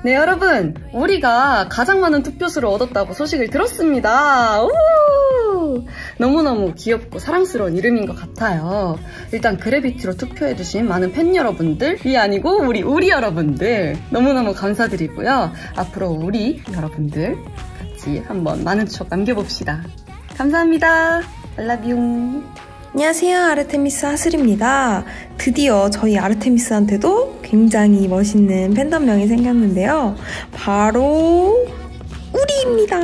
네, 여러분, 우리가 가장 많은 투표수를 얻었다고 소식을 들었습니다. 우! 너무너무 귀엽고 사랑스러운 이름인 것 같아요. 일단 그래비티로 투표해주신 많은 팬 여러분들이 아니고 우리 여러분들 너무너무 감사드리고요. 앞으로 우리 여러분들 같이 한번 많은 추억 남겨봅시다. 감사합니다. I love you. 안녕하세요, 아르테미스 하슬입니다. 드디어 저희 아르테미스한테도 굉장히 멋있는 팬덤명이 생겼는데요. 바로 우리입니다.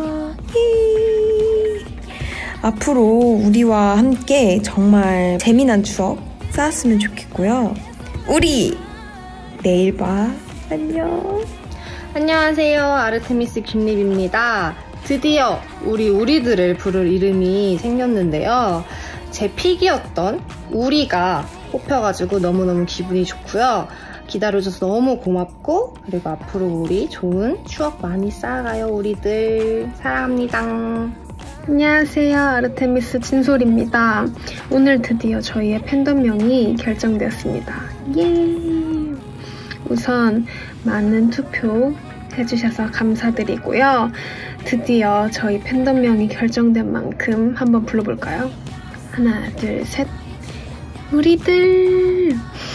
예. 앞으로 우리와 함께 정말 재미난 추억 쌓았으면 좋겠고요. 우리 내일 봐. 안녕. 안녕하세요, 아르테미스 김립입니다. 드디어 우리들을 부를 이름이 생겼는데요. 제 픽이었던 우리가 뽑혀가지고 너무너무 기분이 좋고요. 기다려줘서 너무 고맙고, 그리고 앞으로 우리 좋은 추억 많이 쌓아가요. 우리들 사랑합니다. 안녕하세요, 아르테미스 진솔입니다. 오늘 드디어 저희의 팬덤명이 결정되었습니다. 예! 우선 많은 투표 해주셔서 감사드리고요. 드디어 저희 팬덤명이 결정된 만큼 한번 불러볼까요? 하나, 둘, 셋. 우리들.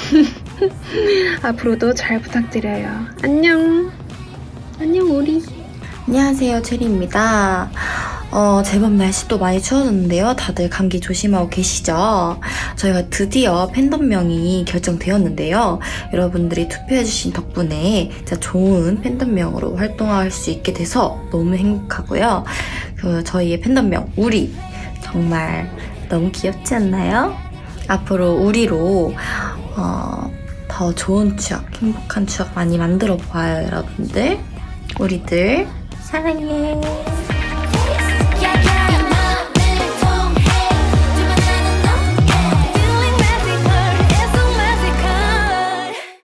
앞으로도 잘 부탁드려요. 안녕. 안녕, 우리. 안녕하세요, 체리입니다. 제법 날씨도 많이 추워졌는데요. 다들 감기 조심하고 계시죠? 저희가 드디어 팬덤명이 결정되었는데요. 여러분들이 투표해주신 덕분에 진짜 좋은 팬덤명으로 활동할 수 있게 돼서 너무 행복하고요. 저희의 팬덤명, 우리. 정말 너무 귀엽지 않나요? 앞으로 우리로 더 좋은 추억, 행복한 추억 많이 만들어 보아요, 여러분들. 우리들 사랑해.